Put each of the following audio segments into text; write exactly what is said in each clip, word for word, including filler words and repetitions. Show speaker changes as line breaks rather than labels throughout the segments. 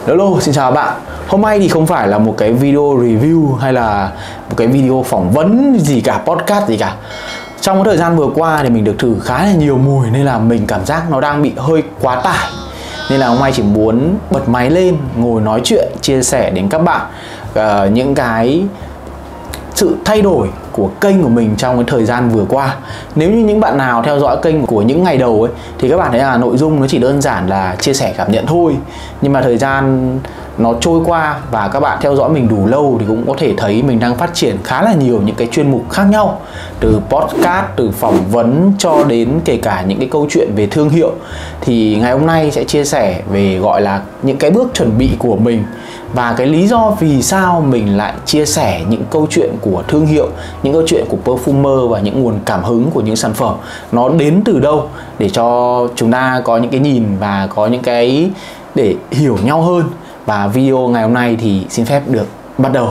Hello, xin chào các bạn. Hôm nay thì không phải là một cái video review hay là một cái video phỏng vấn gì cả, podcast gì cả. Trong cái thời gian vừa qua thì mình được thử khá là nhiều mùi nên là mình cảm giác nó đang bị hơi quá tải. Nên là hôm nay chỉ muốn bật máy lên, ngồi nói chuyện, chia sẻ đến các bạn uh, những cái sự thay đổi của kênh của mình trong cái thời gian vừa qua. Nếu như những bạn nào theo dõi kênh của những ngày đầu ấy thì các bạn thấy là nội dung nó chỉ đơn giản là chia sẻ cảm nhận thôi. Nhưng mà thời gian nó trôi qua và các bạn theo dõi mình đủ lâu thì cũng có thể thấy mình đang phát triển khá là nhiều những cái chuyên mục khác nhau. Từ podcast, từ phỏng vấn cho đến kể cả những cái câu chuyện về thương hiệu. Thì ngày hôm nay sẽ chia sẻ về gọi là những cái bước chuẩn bị của mình và cái lý do vì sao mình lại chia sẻ những câu chuyện của thương hiệu, những câu chuyện của perfumer và những nguồn cảm hứng của những sản phẩm nó đến từ đâu, để cho chúng ta có những cái nhìn và có những cái để hiểu nhau hơn. Và video ngày hôm nay thì xin phép được bắt đầu.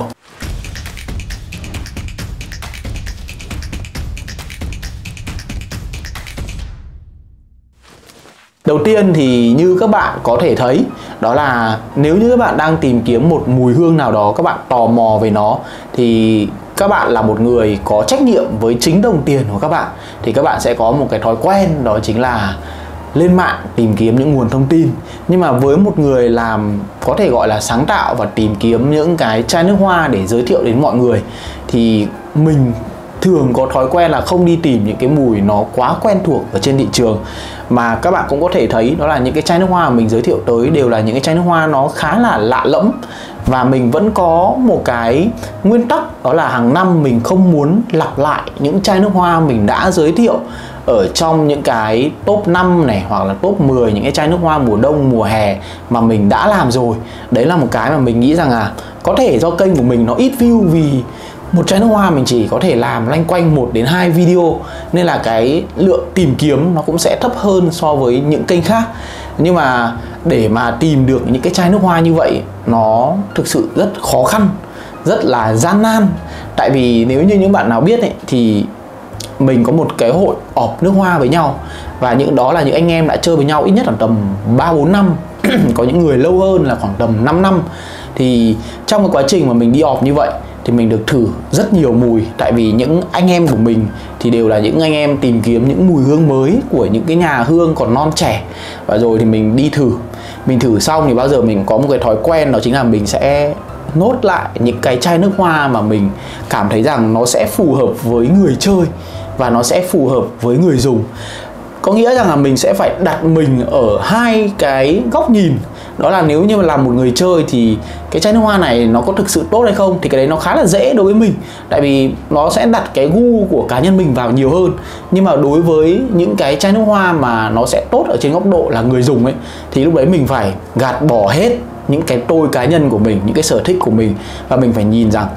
Đầu tiên thì như các bạn có thể thấy, đó là nếu như các bạn đang tìm kiếm một mùi hương nào đó, các bạn tò mò về nó, thì các bạn là một người có trách nhiệm với chính đồng tiền của các bạn, thì các bạn sẽ có một cái thói quen, đó chính là lên mạng tìm kiếm những nguồn thông tin. Nhưng mà với một người làm có thể gọi là sáng tạo và tìm kiếm những cái chai nước hoa để giới thiệu đến mọi người, thì mình thường có thói quen là không đi tìm những cái mùi nó quá quen thuộc ở trên thị trường. Mà các bạn cũng có thể thấy đó là những cái chai nước hoa mình giới thiệu tới đều là những cái chai nước hoa nó khá là lạ lẫm. Và mình vẫn có một cái nguyên tắc, đó là hàng năm mình không muốn lặp lại những chai nước hoa mình đã giới thiệu ở trong những cái top năm này, hoặc là top mười những cái chai nước hoa mùa đông, mùa hè mà mình đã làm rồi. Đấy là một cái mà mình nghĩ rằng là có thể do kênh của mình nó ít view, vì một chai nước hoa mình chỉ có thể làm loanh quanh một đến hai video, nên là cái lượng tìm kiếm nó cũng sẽ thấp hơn so với những kênh khác. Nhưng mà để mà tìm được những cái chai nước hoa như vậy nó thực sự rất khó khăn, rất là gian nan. Tại vì nếu như những bạn nào biết ấy, thì mình có một cái hội ọp nước hoa với nhau, và những đó là những anh em đã chơi với nhau ít nhất là tầm ba bốn năm có những người lâu hơn là khoảng tầm năm năm. Thì trong cái quá trình mà mình đi ọp như vậy thì mình được thử rất nhiều mùi. Tại vì những anh em của mình thì đều là những anh em tìm kiếm những mùi hương mới của những cái nhà hương còn non trẻ. Và rồi thì mình đi thử. Mình thử xong thì bao giờ mình có một cái thói quen, đó chính là mình sẽ nốt lại những cái chai nước hoa mà mình cảm thấy rằng nó sẽ phù hợp với người chơi và nó sẽ phù hợp với người dùng. Có nghĩa rằng là mình sẽ phải đặt mình ở hai cái góc nhìn. Đó là nếu như mà làm một người chơi thì cái chai nước hoa này nó có thực sự tốt hay không, thì cái đấy nó khá là dễ đối với mình. Tại vì nó sẽ đặt cái gu của cá nhân mình vào nhiều hơn. Nhưng mà đối với những cái chai nước hoa mà nó sẽ tốt ở trên góc độ là người dùng ấy, thì lúc đấy mình phải gạt bỏ hết những cái tôi cá nhân của mình, những cái sở thích của mình. Và mình phải nhìn rằng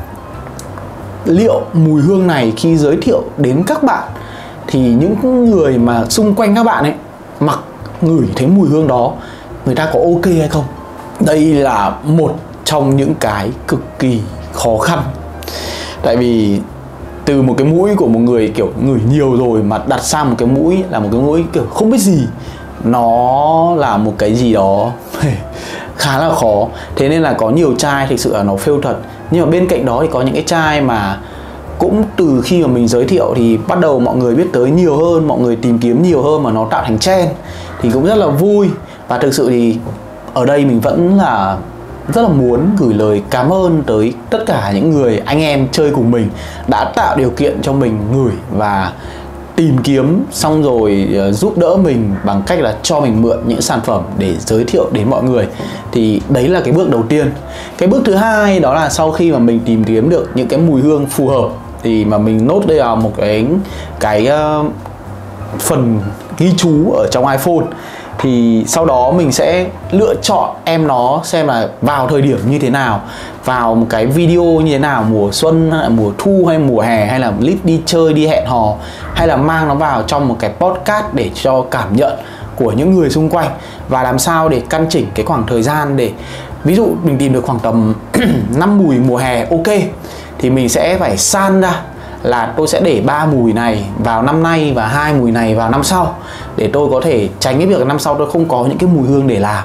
liệu mùi hương này khi giới thiệu đến các bạn thì những người mà xung quanh các bạn ấy mặc ngửi thấy mùi hương đó, người ta có ok hay không. Đây là một trong những cái cực kỳ khó khăn. Tại vì từ một cái mũi của một người kiểu ngửi nhiều rồi mà đặt sang một cái mũi là một cái mũi kiểu không biết gì, nó là một cái gì đó khá là khó. Thế nên là có nhiều chai thực sự là nó fail thật. Nhưng mà bên cạnh đó thì có những cái chai mà cũng từ khi mà mình giới thiệu thì bắt đầu mọi người biết tới nhiều hơn, mọi người tìm kiếm nhiều hơn, mà nó tạo thành trend thì cũng rất là vui. Và thực sự thì ở đây mình vẫn là rất là muốn gửi lời cảm ơn tới tất cả những người anh em chơi cùng mình đã tạo điều kiện cho mình ngửi và tìm kiếm, xong rồi giúp đỡ mình bằng cách là cho mình mượn những sản phẩm để giới thiệu đến mọi người. Thì đấy là cái bước đầu tiên. Cái bước thứ hai đó là sau khi mà mình tìm kiếm được những cái mùi hương phù hợp thì mà mình nốt đây là một cái cái uh, phần ghi chú ở trong iPhone. Thì sau đó mình sẽ lựa chọn em nó xem là vào thời điểm như thế nào, vào một cái video như thế nào, mùa xuân hay là mùa thu hay mùa hè, hay là clip đi chơi, đi hẹn hò, hay là mang nó vào trong một cái podcast để cho cảm nhận của những người xung quanh. Và làm sao để căn chỉnh cái khoảng thời gian để, ví dụ mình tìm được khoảng tầm năm mùi mùa hè ok, thì mình sẽ phải san ra là tôi sẽ để ba mùi này vào năm nay và hai mùi này vào năm sau, để tôi có thể tránh cái việc năm sau tôi không có những cái mùi hương để làm.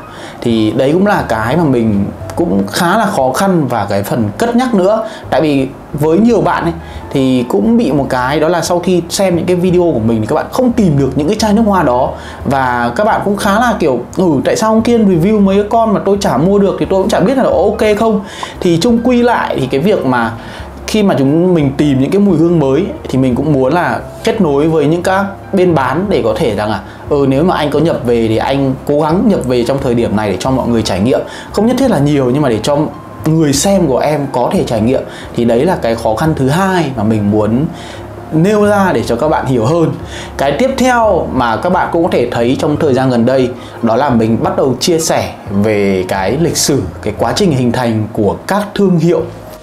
Thì đấy cũng là cái mà mình cũng khá là khó khăn và cái phần cất nhắc nữa. Tại vì với nhiều bạn ấy thì cũng bị một cái đó là sau khi xem những cái video của mình thì các bạn không tìm được những cái chai nước hoa đó, và các bạn cũng khá là kiểu ừ tại sao ông Kiên review mấy cái con mà tôi chả mua được thì tôi cũng chả biết là ok không. Thì chung quy lại thì cái việc mà khi mà chúng mình tìm những cái mùi hương mới thì mình cũng muốn là kết nối với những các bên bán để có thể rằng là ừ nếu mà anh có nhập về thì anh cố gắng nhập về trong thời điểm này để cho mọi người trải nghiệm, không nhất thiết là nhiều nhưng mà để cho người xem của em có thể trải nghiệm. Thì đấy là cái khó khăn thứ hai mà mình muốn nêu ra để cho các bạn hiểu hơn. Cái tiếp theo mà các bạn cũng có thể thấy trong thời gian gần đây đó là mình bắt đầu chia sẻ về cái lịch sử, cái quá trình hình thành của các thương hiệu.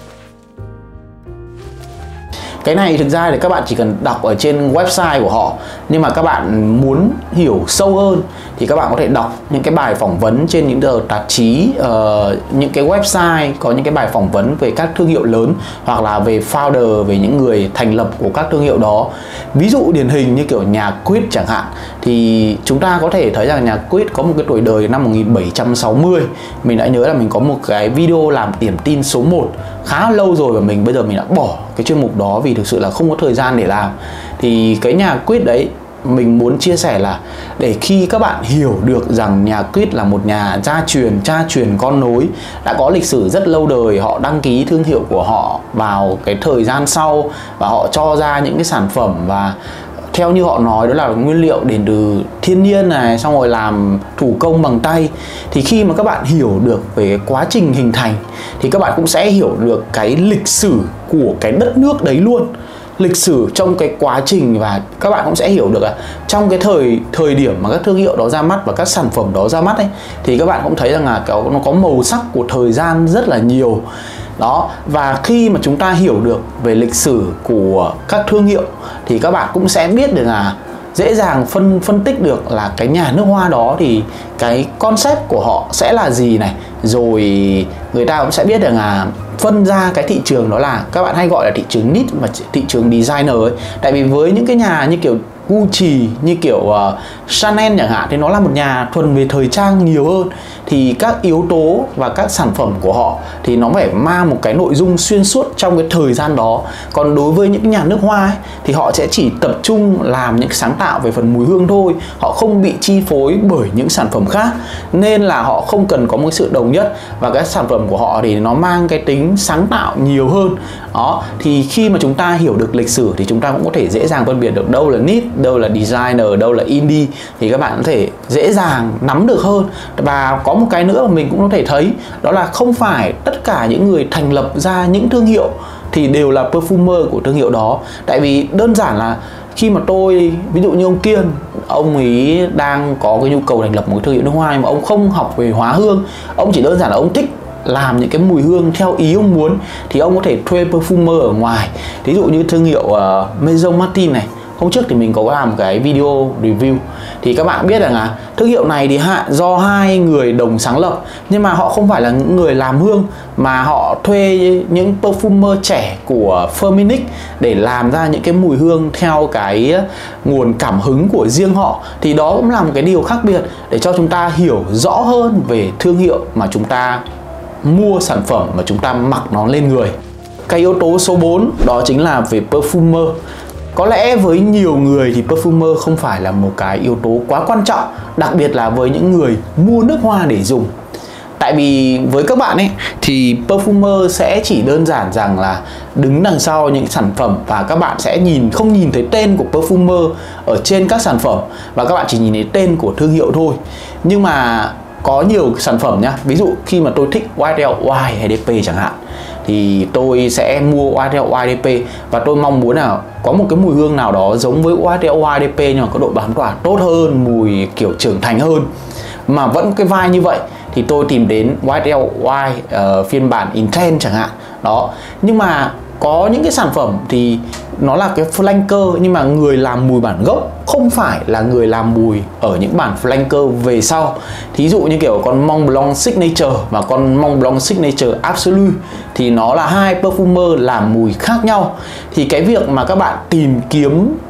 Cái này thực ra thì các bạn chỉ cần đọc ở trên website của họ, nhưng mà các bạn muốn hiểu sâu hơn thì các bạn có thể đọc những cái bài phỏng vấn trên những tờ tạp chí, uh, những cái website có những cái bài phỏng vấn về các thương hiệu lớn, hoặc là về founder, về những người thành lập của các thương hiệu đó. Ví dụ điển hình như kiểu nhà Quýt chẳng hạn, thì chúng ta có thể thấy rằng nhà Quýt có một cái tuổi đời năm một nghìn bảy trăm sáu mươi. Mình đã nhớ là mình có một cái video làm điểm tin số một khá lâu rồi, và mình bây giờ mình đã bỏ cái chuyên mục đó vì thực sự là không có thời gian để làm. Thì cái nhà Quýt đấy mình muốn chia sẻ là để khi các bạn hiểu được rằng nhà Quýt là một nhà gia truyền, cha truyền con nối, đã có lịch sử rất lâu đời, họ đăng ký thương hiệu của họ vào cái thời gian sau và họ cho ra những cái sản phẩm và theo như họ nói đó là nguyên liệu đến từ thiên nhiên này, xong rồi làm thủ công bằng tay. Thì khi mà các bạn hiểu được về cái quá trình hình thành thì các bạn cũng sẽ hiểu được cái lịch sử của cái đất nước đấy luôn, lịch sử trong cái quá trình, và các bạn cũng sẽ hiểu được là trong cái thời thời điểm mà các thương hiệu đó ra mắt và các sản phẩm đó ra mắt ấy, thì các bạn cũng thấy rằng là nó có màu sắc của thời gian rất là nhiều đó. Và khi mà chúng ta hiểu được về lịch sử của các thương hiệu thì các bạn cũng sẽ biết được là dễ dàng phân phân tích được là cái nhà nước hoa đó thì cái concept của họ sẽ là gì này, rồi người ta cũng sẽ biết được là phân ra cái thị trường đó là các bạn hay gọi là thị trường niche và thị trường designer ấy. Tại vì với những cái nhà như kiểu Gucci, như kiểu uh, Chanel chẳng hạn thì nó là một nhà thuần về thời trang nhiều hơn, thì các yếu tố và các sản phẩm của họ thì nó phải mang một cái nội dung xuyên suốt trong cái thời gian đó. Còn đối với những nhà nước hoa ấy, thì họ sẽ chỉ tập trung làm những sáng tạo về phần mùi hương thôi, họ không bị chi phối bởi những sản phẩm khác, nên là họ không cần có một sự đồng nhất, và các sản phẩm của họ thì nó mang cái tính sáng tạo nhiều hơn đó. Thì khi mà chúng ta hiểu được lịch sử thì chúng ta cũng có thể dễ dàng phân biệt được đâu là niche, đâu là designer, đâu là indie, thì các bạn có thể dễ dàng nắm được hơn. Và có một cái nữa mà mình cũng có thể thấy đó là không phải tất cả những người thành lập ra những thương hiệu thì đều là perfumer của thương hiệu đó. Tại vì đơn giản là khi mà tôi, ví dụ như ông Kiên, ông ấy đang có cái nhu cầu thành lập một cái thương hiệu nước hoa mà ông không học về hóa hương, ông chỉ đơn giản là ông thích làm những cái mùi hương theo ý ông muốn, thì ông có thể thuê perfumer ở ngoài. Ví dụ như thương hiệu uh, Maison Martin này, hôm trước thì mình có làm cái video review, thì các bạn biết rằng là thương hiệu này thì do hai người đồng sáng lập, nhưng mà họ không phải là những người làm hương, mà họ thuê những perfumer trẻ của Firmenich để làm ra những cái mùi hương theo cái nguồn cảm hứng của riêng họ. Thì đó cũng là một cái điều khác biệt để cho chúng ta hiểu rõ hơn về thương hiệu mà chúng ta mua sản phẩm, mà chúng ta mặc nó lên người. Cái yếu tố số bốn đó chính là về perfumer. Có lẽ với nhiều người thì perfumer không phải là một cái yếu tố quá quan trọng, đặc biệt là với những người mua nước hoa để dùng. Tại vì với các bạn ấy thì perfumer sẽ chỉ đơn giản rằng là đứng đằng sau những sản phẩm, và các bạn sẽ nhìn không nhìn thấy tên của perfumer ở trên các sản phẩm, và các bạn chỉ nhìn thấy tên của thương hiệu thôi. Nhưng mà có nhiều sản phẩm nhá, ví dụ khi mà tôi thích Y S L Y hay D P chẳng hạn, thì tôi sẽ mua Y S L Y D P, và tôi mong muốn là có một cái mùi hương nào đó giống với Y S L Y D P nhưng mà có độ bám tỏa tốt hơn, mùi kiểu trưởng thành hơn, mà vẫn cái vai như vậy, thì tôi tìm đến Y S L Y uh, phiên bản Intense chẳng hạn đó. Nhưng mà có những cái sản phẩm thì nó là cái flanker, nhưng mà người làm mùi bản gốc không phải là người làm mùi ở những bản flanker về sau. Thí dụ như kiểu con Mont Blanc Signature và con Mont Blanc Signature Absolute thì nó là hai perfumer làm mùi khác nhau. Thì cái việc mà các bạn tìm kiếm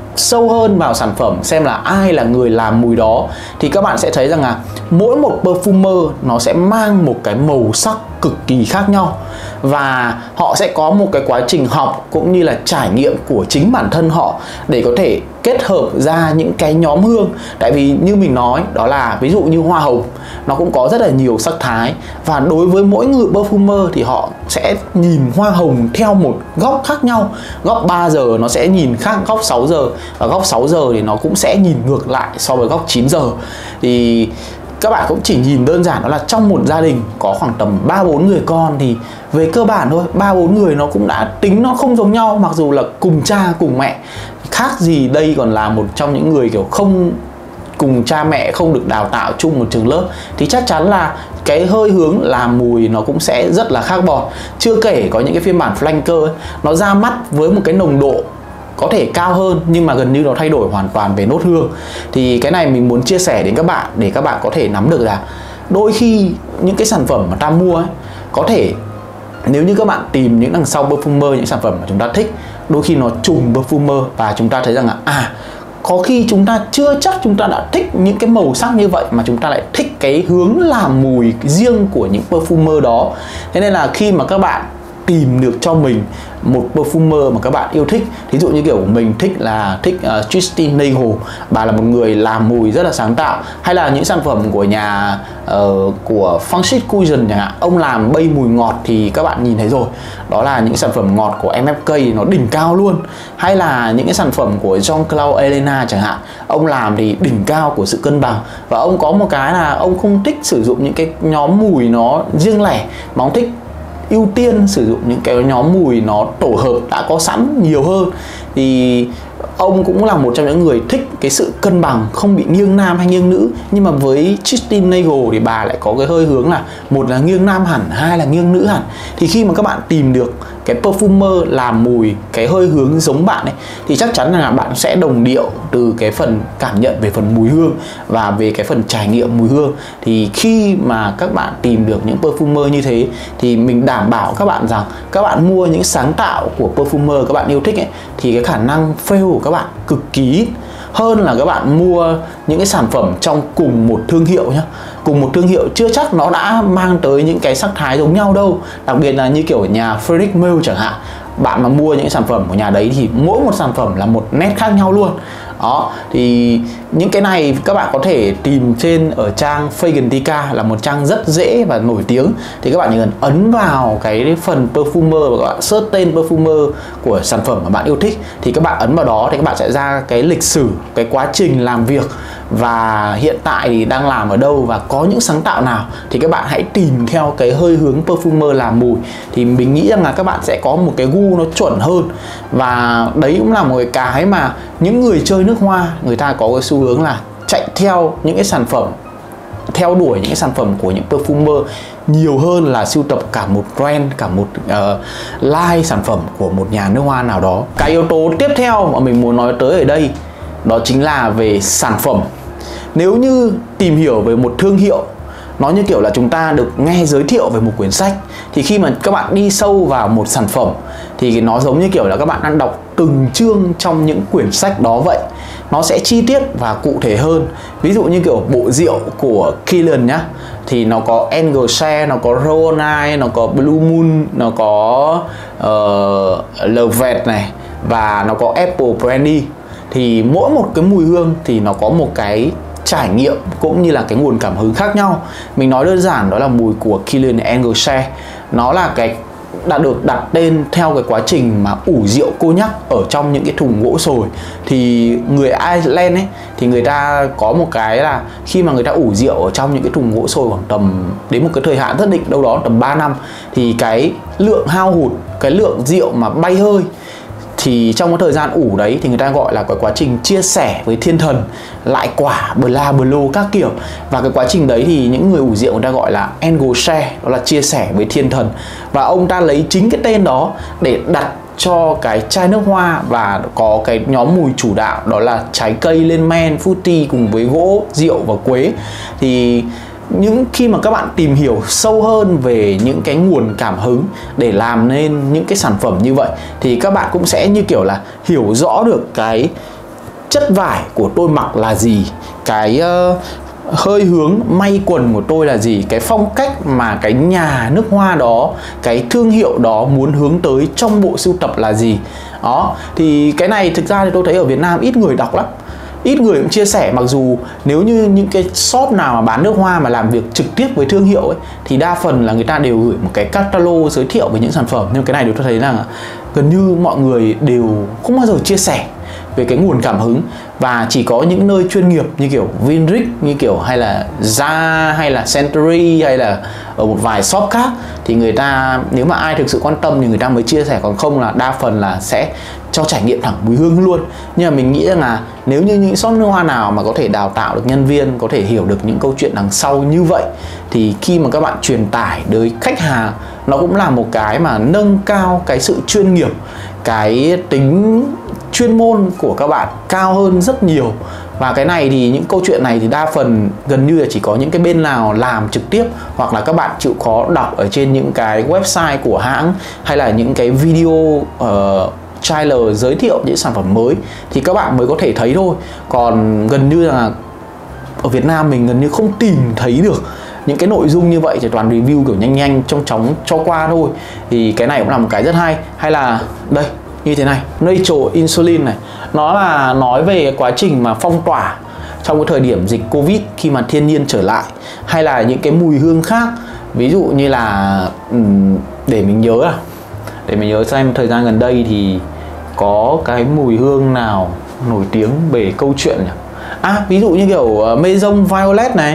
sâu hơn vào sản phẩm, xem là ai là người làm mùi đó, thì các bạn sẽ thấy rằng là mỗi một perfumer nó sẽ mang một cái màu sắc cực kỳ khác nhau, và họ sẽ có một cái quá trình học cũng như là trải nghiệm của chính bản thân họ để có thể kết hợp ra những cái nhóm hương. Tại vì như mình nói đó là ví dụ như hoa hồng nó cũng có rất là nhiều sắc thái, và đối với mỗi người perfumer thì họ sẽ nhìn hoa hồng theo một góc khác nhau. Góc ba giờ nó sẽ nhìn khác góc sáu giờ, và góc sáu giờ thì nó cũng sẽ nhìn ngược lại so với góc chín giờ. Thì các bạn cũng chỉ nhìn đơn giản đó là trong một gia đình có khoảng tầm ba bốn người con thì về cơ bản thôi, ba bốn người nó cũng đã tính nó không giống nhau, mặc dù là cùng cha cùng mẹ. Khác gì đây còn là một trong những người kiểu không cùng cha mẹ, không được đào tạo chung một trường lớp, thì chắc chắn là cái hơi hướng làm mùi nó cũng sẽ rất là khác bọt. Chưa kể có những cái phiên bản flanker ấy, nó ra mắt với một cái nồng độ có thể cao hơn nhưng mà gần như nó thay đổi hoàn toàn về nốt hương. Thì cái này mình muốn chia sẻ đến các bạn để các bạn có thể nắm được là đôi khi những cái sản phẩm mà ta mua ấy, có thể nếu như các bạn tìm những đằng sau perfumer, những sản phẩm mà chúng ta thích, đôi khi nó trùng perfumer và chúng ta thấy rằng là à, có khi chúng ta chưa chắc chúng ta đã thích những cái màu sắc như vậy, mà chúng ta lại thích cái hướng làm mùi riêng của những perfumer đó. Thế nên là khi mà các bạn tìm được cho mình một perfumer mà các bạn yêu thích, thí dụ như kiểu của mình thích là thích uh, Christine Nagel, bà là một người làm mùi rất là sáng tạo, hay là những sản phẩm của nhà uh, của Francis Cusion chẳng hạn, ông làm bay mùi ngọt thì các bạn nhìn thấy rồi, đó là những sản phẩm ngọt của em ép ca nó đỉnh cao luôn. Hay là những cái sản phẩm của Jean-Claude Ellena chẳng hạn, ông làm thì đỉnh cao của sự cân bằng. Và ông có một cái là ông không thích sử dụng những cái nhóm mùi nó riêng lẻ, mà ông thích ưu tiên sử dụng những cái nhóm mùi nó tổ hợp đã có sẵn nhiều hơn. Thì ông cũng là một trong những người thích cái sự cân bằng, không bị nghiêng nam hay nghiêng nữ. Nhưng mà với Christine Nagel thì bà lại có cái hơi hướng là một là nghiêng nam hẳn, hai là nghiêng nữ hẳn. Thì khi mà các bạn tìm được cái perfumer làm mùi cái hơi hướng giống bạn ấy, thì chắc chắn là bạn sẽ đồng điệu từ cái phần cảm nhận về phần mùi hương và về cái phần trải nghiệm mùi hương. Thì khi mà các bạn tìm được những perfumer như thế thì mình đảm bảo các bạn rằng các bạn mua những sáng tạo của perfumer các bạn yêu thích ấy, thì cái khả năng fail của các bạn cực kỳ ít hơn là các bạn mua những cái sản phẩm trong cùng một thương hiệu nhá. Cùng một thương hiệu chưa chắc nó đã mang tới những cái sắc thái giống nhau đâu. Đặc biệt là như kiểu nhà Frederic Malle chẳng hạn, bạn mà mua những sản phẩm của nhà đấy thì mỗi một sản phẩm là một nét khác nhau luôn. Đó, thì những cái này các bạn có thể tìm trên ở trang Fragrantica, là một trang rất dễ và nổi tiếng. Thì các bạn chỉ cần ấn vào cái phần perfumer và các bạn search tên perfumer của sản phẩm mà bạn yêu thích, thì các bạn ấn vào đó thì các bạn sẽ ra cái lịch sử, cái quá trình làm việc và hiện tại thì đang làm ở đâu và có những sáng tạo nào. Thì các bạn hãy tìm theo cái hơi hướng perfumer làm mùi, thì mình nghĩ rằng là các bạn sẽ có một cái gu nó chuẩn hơn. Và đấy cũng là một cái cái mà những người chơi nước hoa người ta có cái xu hướng là chạy theo những cái sản phẩm, theo đuổi những cái sản phẩm của những perfumer nhiều hơn là sưu tập cả một brand, cả một uh, line sản phẩm của một nhà nước hoa nào đó. Cái yếu tố tiếp theo mà mình muốn nói tới ở đây đó chính là về sản phẩm. Nếu như tìm hiểu về một thương hiệu, nó như kiểu là chúng ta được nghe giới thiệu về một quyển sách, thì khi mà các bạn đi sâu vào một sản phẩm thì nó giống như kiểu là các bạn đang đọc từng chương trong những quyển sách đó vậy. Nó sẽ chi tiết và cụ thể hơn. Ví dụ như kiểu bộ rượu của Kilian nhá, thì nó có Angel Share, nó có Rhone, nó có Blue Moon, nó có uh, Levet này, và nó có Apple Brandy. Thì mỗi một cái mùi hương thì nó có một cái trải nghiệm cũng như là cái nguồn cảm hứng khác nhau. Mình nói đơn giản đó là mùi của Kilian Angel Share, nó là cái đã được đặt tên theo cái quá trình mà ủ rượu cô nhắc ở trong những cái thùng gỗ sồi. Thì người Ireland ấy thì người ta có một cái là khi mà người ta ủ rượu ở trong những cái thùng gỗ sồi khoảng tầm đến một cái thời hạn nhất định, đâu đó tầm ba năm, thì cái lượng hao hụt, cái lượng rượu mà bay hơi thì trong cái thời gian ủ đấy thì người ta gọi là cái quá trình chia sẻ với thiên thần, lại quả, bla bla các kiểu. Và cái quá trình đấy thì những người ủ rượu người ta gọi là Angel Share, đó là chia sẻ với thiên thần. Và ông ta lấy chính cái tên đó để đặt cho cái chai nước hoa, và có cái nhóm mùi chủ đạo đó là trái cây lên men, fruity cùng với gỗ, rượu và quế. Thì những khi mà các bạn tìm hiểu sâu hơn về những cái nguồn cảm hứng để làm nên những cái sản phẩm như vậy, thì các bạn cũng sẽ như kiểu là hiểu rõ được cái chất vải của tôi mặc là gì, cái uh, hơi hướng may quần của tôi là gì, cái phong cách mà cái nhà nước hoa đó, cái thương hiệu đó muốn hướng tới trong bộ sưu tập là gì. Đó, thì cái này thực ra thì tôi thấy ở Việt Nam ít người đọc lắm, ít người cũng chia sẻ. Mặc dù nếu như những cái shop nào mà bán nước hoa mà làm việc trực tiếp với thương hiệu ấy, thì đa phần là người ta đều gửi một cái catalog giới thiệu về những sản phẩm. Nhưng cái này tôi thấy là gần như mọi người đều không bao giờ chia sẻ về cái nguồn cảm hứng, và chỉ có những nơi chuyên nghiệp như kiểu Vinrix, như kiểu hay là Zara hay là Century hay là ở một vài shop khác thì người ta, nếu mà ai thực sự quan tâm thì người ta mới chia sẻ, còn không là đa phần là sẽ cho trải nghiệm thẳng mùi hương luôn. Nhưng mà mình nghĩ rằng là nếu như những shop nước hoa nào mà có thể đào tạo được nhân viên, có thể hiểu được những câu chuyện đằng sau như vậy, thì khi mà các bạn truyền tải tới khách hàng, nó cũng là một cái mà nâng cao cái sự chuyên nghiệp, cái tính chuyên môn của các bạn cao hơn rất nhiều. Và cái này thì những câu chuyện này thì đa phần gần như là chỉ có những cái bên nào làm trực tiếp, hoặc là các bạn chịu khó đọc ở trên những cái website của hãng, hay là những cái video uh, trailer giới thiệu những sản phẩm mới thì các bạn mới có thể thấy thôi. Còn gần như là ở Việt Nam mình gần như không tìm thấy được những cái nội dung như vậy, chỉ toàn review kiểu nhanh nhanh chóng chóng cho qua thôi. Thì cái này cũng là một cái rất hay. Hay là đây, như thế này, Natural Insulin này, nó là nói về quá trình mà phong tỏa trong cái thời điểm dịch Covid khi mà thiên nhiên trở lại, hay là những cái mùi hương khác. Ví dụ như là để mình nhớ à để mình nhớ xem thời gian gần đây thì có cái mùi hương nào nổi tiếng về câu chuyện nhỉ? À, ví dụ như kiểu Maison Violet này.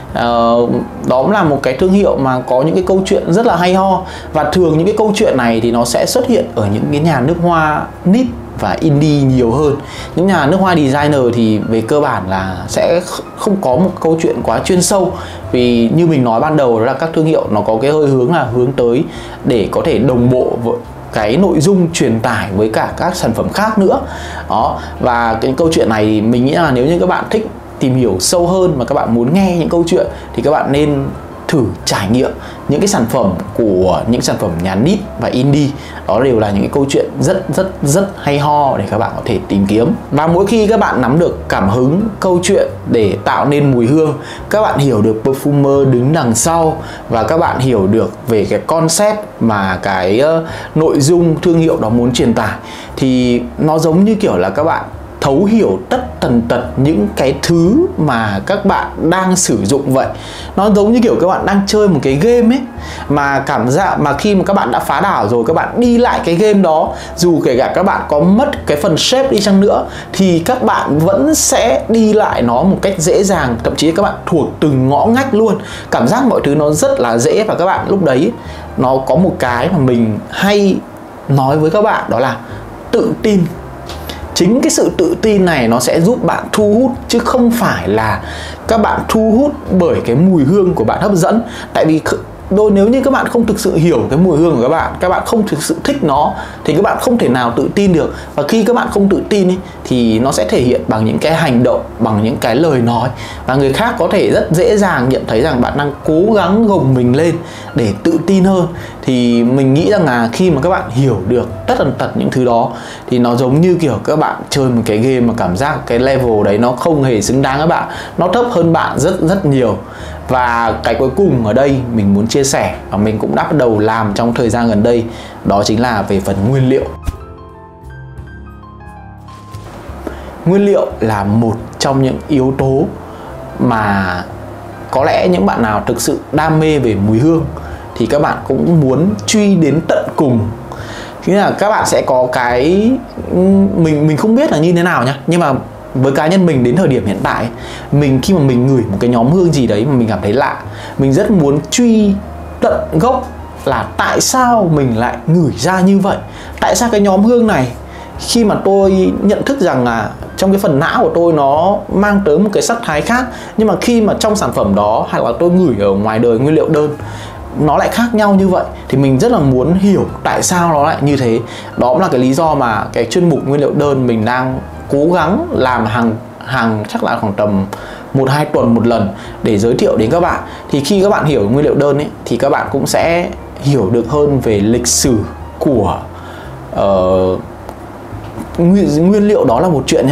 Uh, đó cũng là một cái thương hiệu mà có những cái câu chuyện rất là hay ho. Và thường những cái câu chuyện này thì nó sẽ xuất hiện ở những cái nhà nước hoa niche và indie nhiều hơn. Những nhà nước hoa designer thì về cơ bản là sẽ không có một câu chuyện quá chuyên sâu. Vì như mình nói ban đầu, đó là các thương hiệu nó có cái hơi hướng là hướng tới để có thể đồng bộ với cái nội dung truyền tải với cả các sản phẩm khác nữa. Đó, và cái câu chuyện này mình nghĩ là nếu như các bạn thích tìm hiểu sâu hơn mà các bạn muốn nghe những câu chuyện thì các bạn nên thử trải nghiệm những cái sản phẩm của những sản phẩm nhà niche và indie. Đó đều là những cái câu chuyện rất rất rất hay ho để các bạn có thể tìm kiếm. Và mỗi khi các bạn nắm được cảm hứng câu chuyện để tạo nên mùi hương, các bạn hiểu được perfumer đứng đằng sau, và các bạn hiểu được về cái concept mà cái uh, nội dung thương hiệu đó muốn truyền tải, thì nó giống như kiểu là các bạn thấu hiểu tất tần tật những cái thứ mà các bạn đang sử dụng vậy. Nó giống như kiểu các bạn đang chơi một cái game ấy, mà cảm giác mà khi mà các bạn đã phá đảo rồi, các bạn đi lại cái game đó, dù kể cả các bạn có mất cái phần shape đi chăng nữa thì các bạn vẫn sẽ đi lại nó một cách dễ dàng, thậm chí các bạn thuộc từng ngõ ngách luôn. Cảm giác mọi thứ nó rất là dễ, và các bạn lúc đấy nó có một cái mà mình hay nói với các bạn, đó là tự tin. Chính cái sự tự tin này nó sẽ giúp bạn thu hút, chứ không phải là các bạn thu hút bởi cái mùi hương của bạn hấp dẫn. Tại vì đôi nếu như các bạn không thực sự hiểu cái mùi hương của các bạn, các bạn không thực sự thích nó, thì các bạn không thể nào tự tin được. Và khi các bạn không tự tin ấy, thì nó sẽ thể hiện bằng những cái hành động, bằng những cái lời nói, và người khác có thể rất dễ dàng nhận thấy rằng bạn đang cố gắng gồng mình lên để tự tin hơn. Thì mình nghĩ rằng là khi mà các bạn hiểu được tất tần tật những thứ đó, thì nó giống như kiểu các bạn chơi một cái game mà cảm giác cái level đấy nó không hề xứng đáng với bạn, nó thấp hơn bạn rất rất nhiều. Và cái cuối cùng ở đây mình muốn chia sẻ, và mình cũng đã bắt đầu làm trong thời gian gần đây, đó chính là về phần nguyên liệu. Nguyên liệu là một trong những yếu tố mà có lẽ những bạn nào thực sự đam mê về mùi hương thì các bạn cũng muốn truy đến tận cùng. Nghĩa là các bạn sẽ có cái, mình mình không biết là như thế nào nhá, nhưng mà với cá nhân mình đến thời điểm hiện tại, mình khi mà mình ngửi một cái nhóm hương gì đấy mà mình cảm thấy lạ, mình rất muốn truy tận gốc là tại sao mình lại ngửi ra như vậy. Tại sao cái nhóm hương này, khi mà tôi nhận thức rằng là trong cái phần não của tôi nó mang tới một cái sắc thái khác, nhưng mà khi mà trong sản phẩm đó hay là tôi ngửi ở ngoài đời nguyên liệu đơn nó lại khác nhau như vậy, thì mình rất là muốn hiểu tại sao nó lại như thế. Đó cũng là cái lý do mà cái chuyên mục nguyên liệu đơn mình đang cố gắng làm hàng hàng chắc là khoảng tầm một hai tuần một lần để giới thiệu đến các bạn. Thì khi các bạn hiểu nguyên liệu đơn ấy, thì các bạn cũng sẽ hiểu được hơn về lịch sử của uh, nguyên, nguyên liệu đó là một chuyện nhé.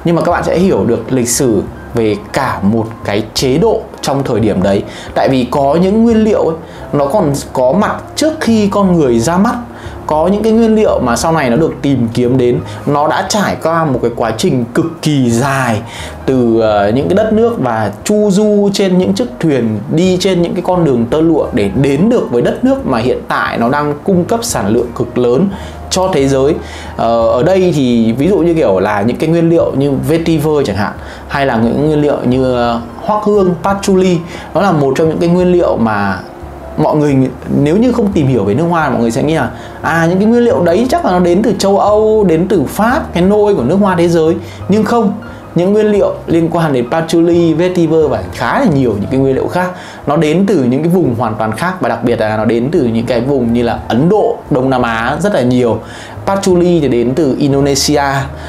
nhưng mà các bạn sẽ hiểu được lịch sử về cả một cái chế độ trong thời điểm đấy. Tại vì có những nguyên liệu ấy, nó còn có mặt trước khi con người ra mắt. Có những cái nguyên liệu mà sau này nó được tìm kiếm đến, nó đã trải qua một cái quá trình cực kỳ dài, từ uh, những cái đất nước và chu du trên những chiếc thuyền, đi trên những cái con đường tơ lụa để đến được với đất nước mà hiện tại nó đang cung cấp sản lượng cực lớn cho thế giới. Ờ, ở đây thì ví dụ như kiểu là những cái nguyên liệu như vetiver chẳng hạn, hay là những nguyên liệu như uh, hoắc hương, patchouli, nó là một trong những cái nguyên liệu mà mọi người nếu như không tìm hiểu về nước hoa, mọi người sẽ nghĩ là à những cái nguyên liệu đấy chắc là nó đến từ châu Âu, đến từ Pháp, cái nôi của nước hoa thế giới. Nhưng không, những nguyên liệu liên quan đến patchouli, vetiver và khá là nhiều những cái nguyên liệu khác, nó đến từ những cái vùng hoàn toàn khác, và đặc biệt là nó đến từ những cái vùng như là Ấn Độ, Đông Nam Á rất là nhiều. Patchouli thì đến từ Indonesia,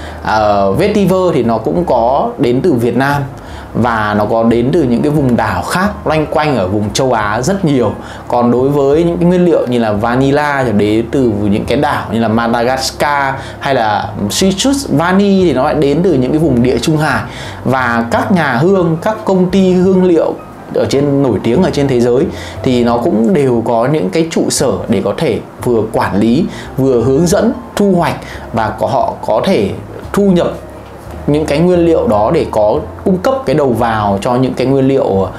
uh, vetiver thì nó cũng có đến từ Việt Nam, và nó có đến từ những cái vùng đảo khác loanh quanh ở vùng châu Á rất nhiều. Còn đối với những cái nguyên liệu như là vanilla thì đến từ những cái đảo như là Madagascar, hay là citrus vani thì nó lại đến từ những cái vùng Địa Trung Hải. Và các nhà hương, các công ty hương liệu ở trên nổi tiếng ở trên thế giới thì nó cũng đều có những cái trụ sở để có thể vừa quản lý, vừa hướng dẫn, thu hoạch, và có họ có thể thu nhập những cái nguyên liệu đó để có cung cấp cái đầu vào cho những cái nguyên liệu uh,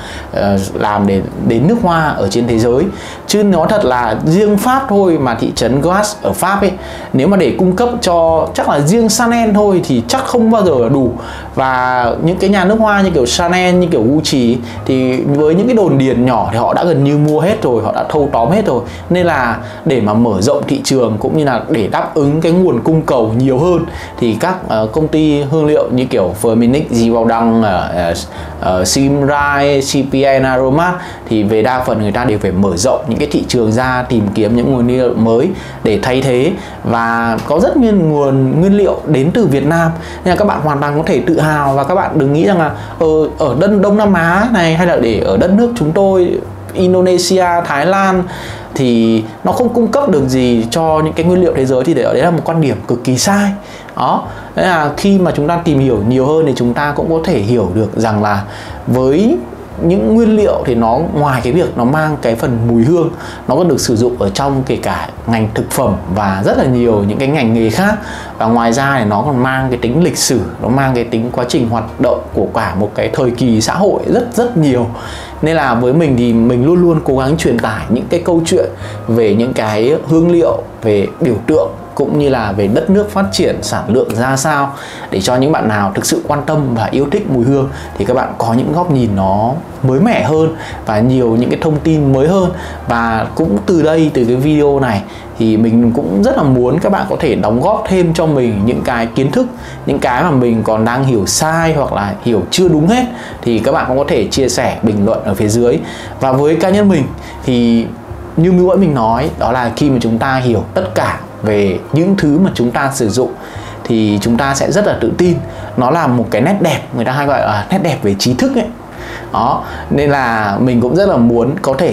làm để đến nước hoa ở trên thế giới. Chứ nói thật là riêng Pháp thôi mà thị trấn Grasse ở Pháp ấy, nếu mà để cung cấp cho chắc là riêng Chanel thôi thì chắc không bao giờ là đủ. Và những cái nhà nước hoa như kiểu Chanel, như kiểu Gucci thì với những cái đồn điền nhỏ thì họ đã gần như mua hết rồi, họ đã thâu tóm hết rồi. Nên là để mà mở rộng thị trường cũng như là để đáp ứng cái nguồn cung cầu nhiều hơn thì các uh, công ty hương liệu như kiểu Firmenich, Givaudan, uh, uh, Simrai, xê pê en Aromat thì về đa phần người ta đều phải mở rộng những cái thị trường ra, tìm kiếm những nguồn nguyên liệu mới để thay thế. Và có rất nhiều nguồn nguyên liệu đến từ Việt Nam, nên là các bạn hoàn toàn có thể tự hào. Và các bạn đừng nghĩ rằng là ở, ở đất Đông Nam Á này, hay là để ở đất nước chúng tôi Indonesia, Thái Lan thì nó không cung cấp được gì cho những cái nguyên liệu thế giới, thì đấy là một quan điểm cực kỳ sai. Đó, đấy là khi mà chúng ta tìm hiểu nhiều hơn thì chúng ta cũng có thể hiểu được rằng là với những nguyên liệu thì nó ngoài cái việc nó mang cái phần mùi hương, nó còn được sử dụng ở trong kể cả ngành thực phẩm và rất là nhiều những cái ngành nghề khác. Và ngoài ra thì nó còn mang cái tính lịch sử, nó mang cái tính quá trình hoạt động của cả một cái thời kỳ xã hội rất rất nhiều. Nên là với mình thì mình luôn luôn cố gắng truyền tải những cái câu chuyện về những cái hương liệu, về biểu tượng, cũng như là về đất nước phát triển sản lượng ra sao, để cho những bạn nào thực sự quan tâm và yêu thích mùi hương thì các bạn có những góc nhìn nó mới mẻ hơn và nhiều những cái thông tin mới hơn. Và cũng từ đây, từ cái video này thì mình cũng rất là muốn các bạn có thể đóng góp thêm cho mình những cái kiến thức, những cái mà mình còn đang hiểu sai hoặc là hiểu chưa đúng hết, thì các bạn cũng có thể chia sẻ, bình luận ở phía dưới. Và với cá nhân mình thì như mỗi mình nói, đó là khi mà chúng ta hiểu tất cả về những thứ mà chúng ta sử dụng thì chúng ta sẽ rất là tự tin. Nó là một cái nét đẹp, người ta hay gọi là nét đẹp về trí thức ấy. Đó, nên là mình cũng rất là muốn có thể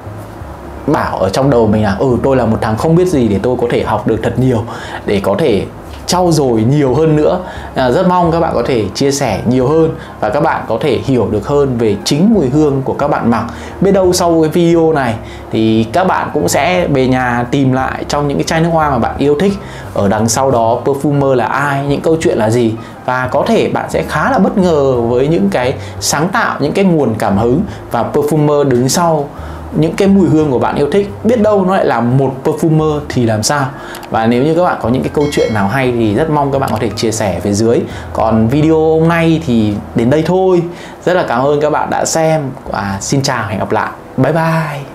bảo ở trong đầu mình là ừ tôi là một thằng không biết gì, để tôi có thể học được thật nhiều, để có thể trau dồi nhiều hơn nữa. À, rất mong các bạn có thể chia sẻ nhiều hơn và các bạn có thể hiểu được hơn về chính mùi hương của các bạn mặc. Biết đâu sau cái video này thì các bạn cũng sẽ về nhà tìm lại trong những cái chai nước hoa mà bạn yêu thích, ở đằng sau đó perfumer là ai, những câu chuyện là gì, và có thể bạn sẽ khá là bất ngờ với những cái sáng tạo, những cái nguồn cảm hứng và perfumer đứng sau những cái mùi hương của bạn yêu thích. Biết đâu nó lại là một perfumer thì làm sao. Và nếu như các bạn có những cái câu chuyện nào hay thì rất mong các bạn có thể chia sẻ phía dưới. Còn video hôm nay thì đến đây thôi. Rất là cảm ơn các bạn đã xem và xin chào, hẹn gặp lại. Bye bye.